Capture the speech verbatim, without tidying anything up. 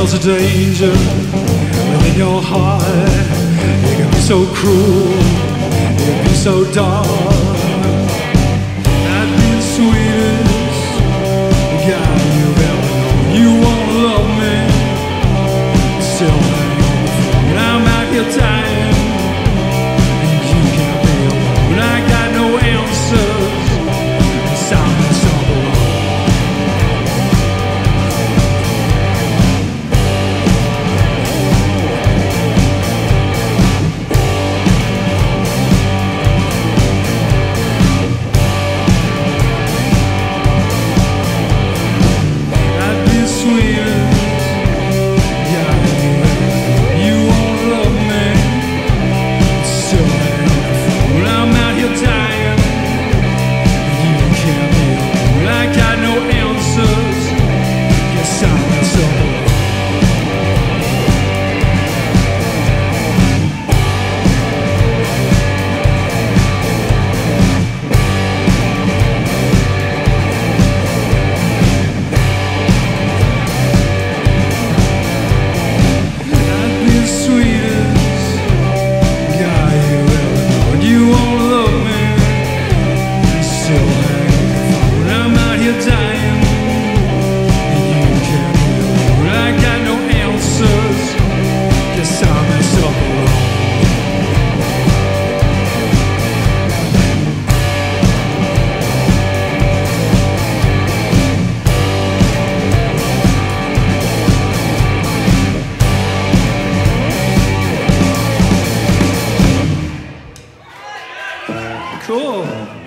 sense of danger within your heart. It can be so cruel, it can be so dark. I'd be the sweetest guy you've ever known. You won't love me, still hang on the phone. And I'm out here dying, and you can't be alone. And I got no answers, and I'm myself alone. Cool.